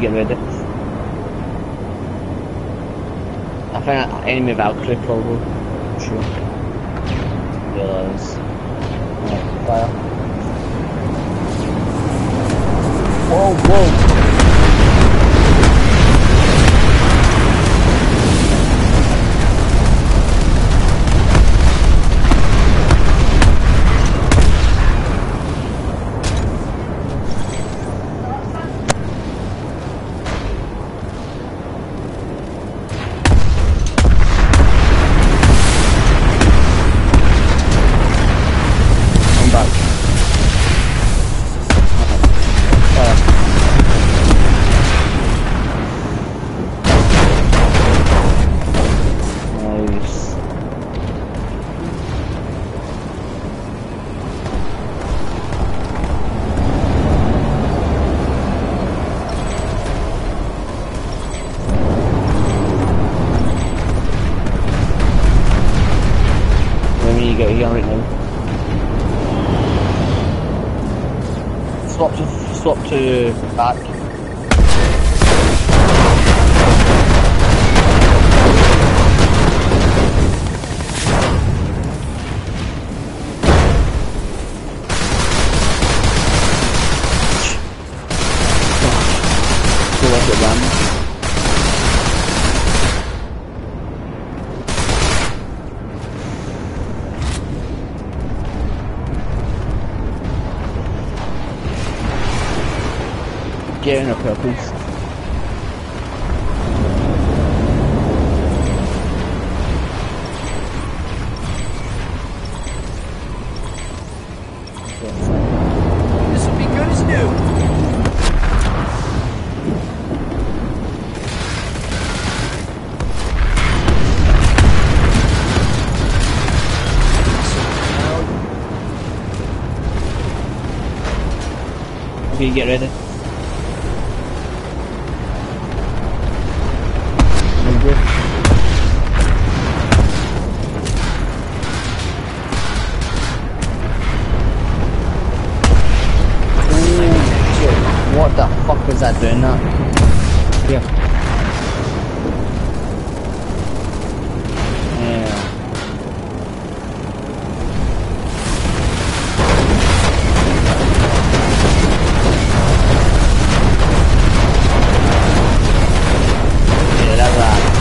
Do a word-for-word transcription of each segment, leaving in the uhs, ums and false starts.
get ready. I think enemy Valkyrie probably. I'm sure. Yeah, there is. Right, fire. Whoa, whoa! Swap to swap to back. So let it run. Get in a purpose. This will be good as new. Okay, get ready. What the fuck was that doing that? Yeah. Yeah. Yeah, that was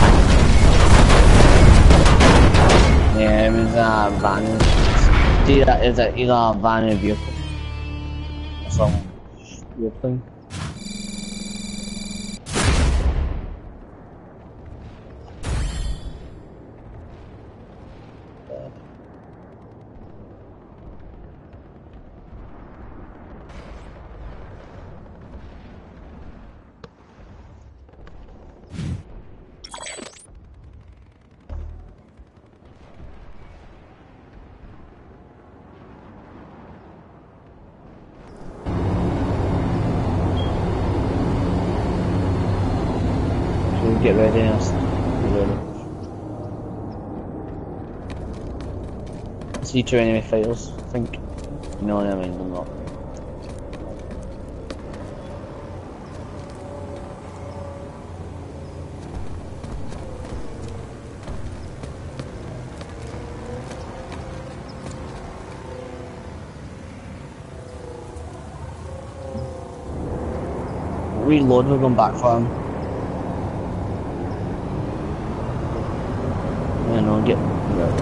a... Yeah, it was a van. See, that is a, either a van or vehicle. Some weird thing. Get ready now. Ready. See two enemy fighters, I think. You know what I mean, I'm not. Reload, we're going back for him. And I'll get right.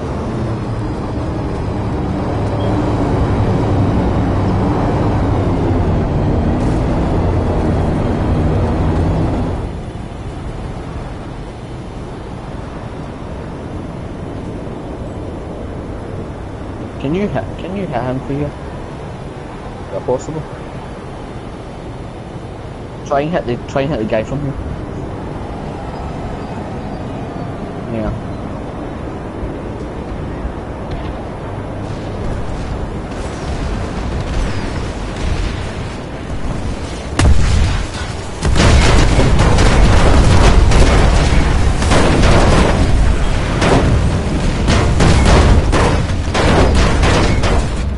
Can you hit can you hit him for you? Is that possible? Try and hit the try and hit the guy from here. Yeah.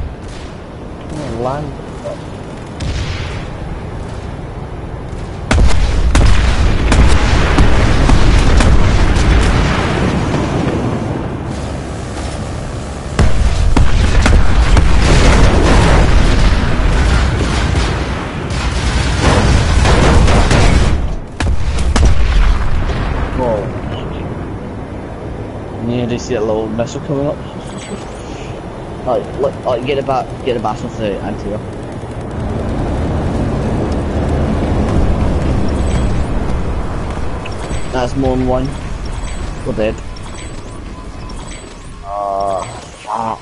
Land. see a little missile coming up. Like, look, like get it back, get it back off the anterior. That's more than one. We're dead. Ah, uh, fuck.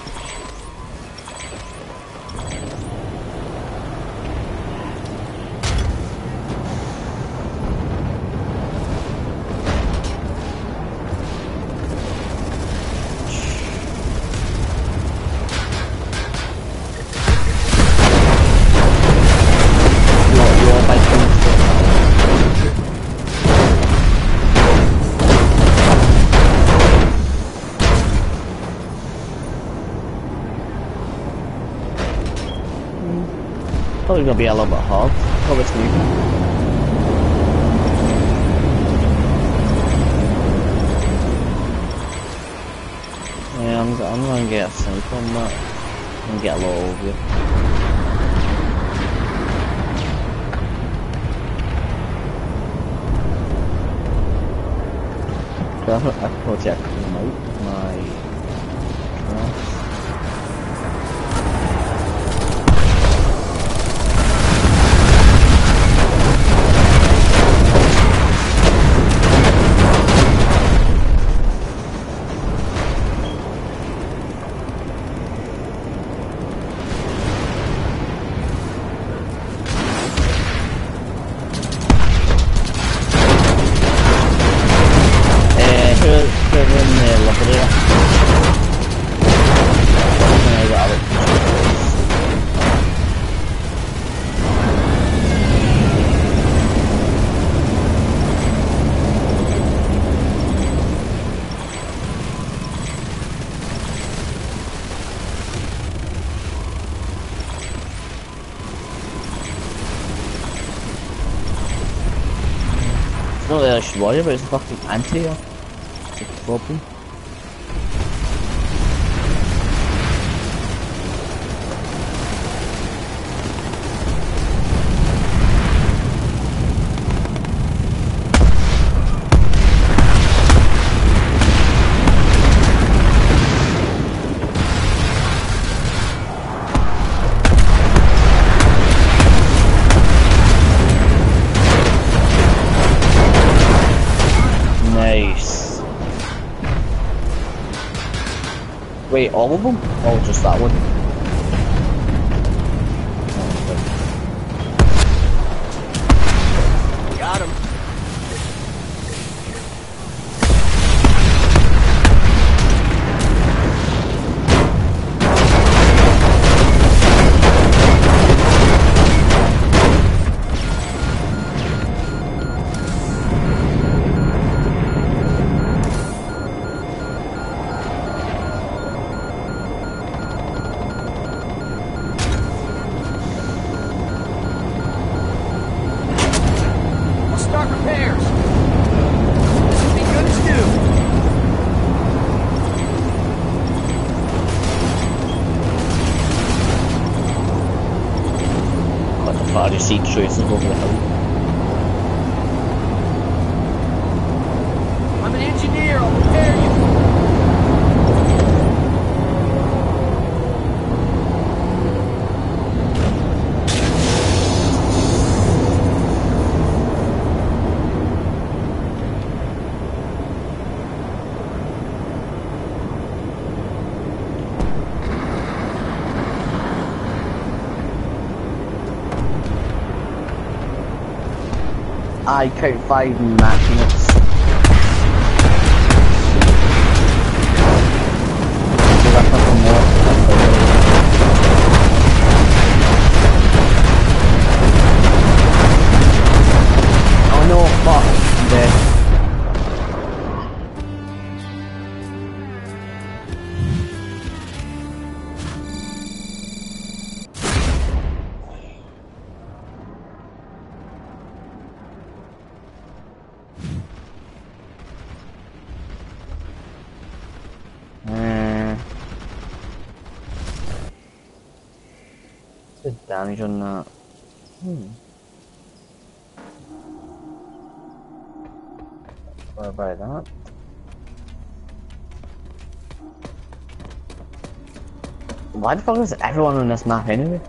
Probably gonna be a little bit hard, obviously. Yeah, I'm, I'm gonna get a sniper on that and get a little over. I can protect my my class. Not that I should worry about, it's the fucking anti-air. It's a problem. Nice. Wait, all of them? Oh, just that one? Got him. Start repairs. This will be good as new. What the fuck, I just see traces over the hill. I'm an engineer. I'll repair you. I count five match minutes. So that's nothing more. Oh no, fuck, I'm dead. Good damage on that. Hmm. What about that? Why the fuck is everyone on this map anyway?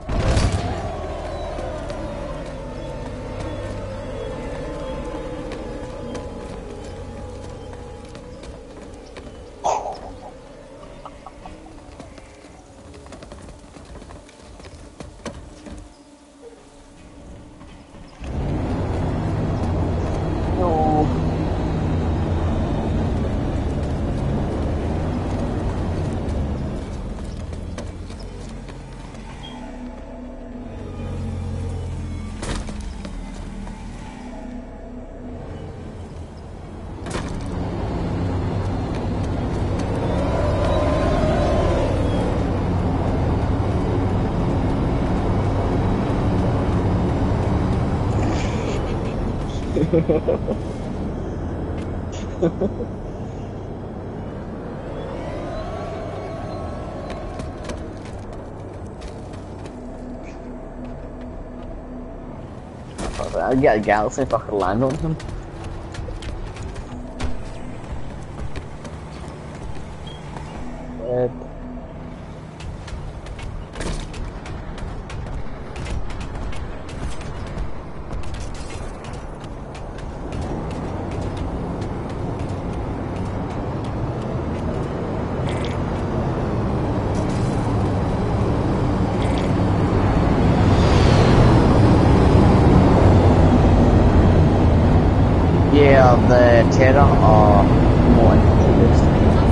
I'd get a Galaxy if I could land on him. Dead. Yeah, the Terra are more infantry-based.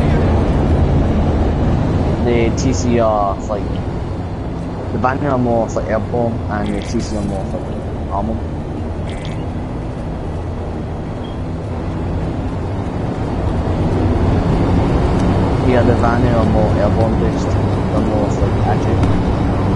The T C are like the Banner are more like airborne, and the T C are more like armor. Yeah, the Banner are more airborne based, they're more like agile.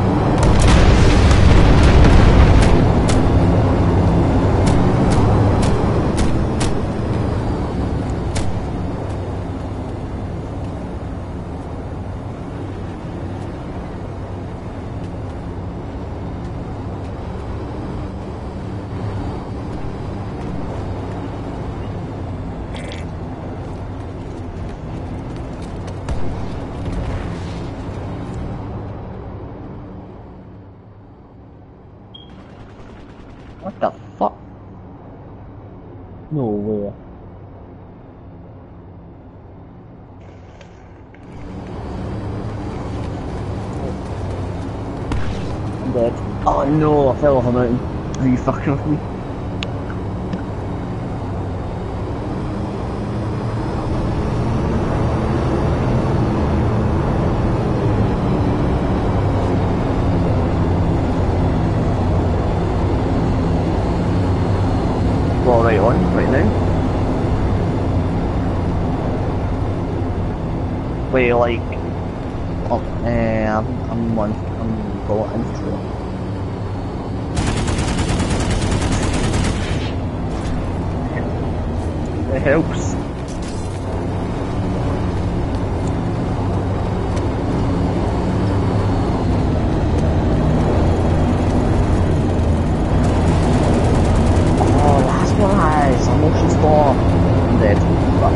What the fuck? No way. I'm dead. Oh no, I fell off a mountain. Are you fucking with me? Well, right on, right now. Wait, like, oh, uh, I'm, I'm one, I'm bullet infantry. It helps. Nice, I'm motion storm. I'm dead. Fuck.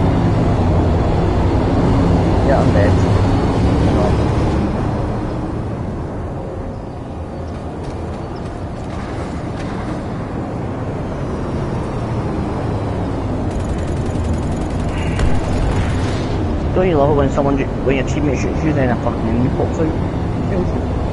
Yeah, I'm dead. No. Don't you love it when someone, when your teammate shoots you, then a fucking enemy pops out?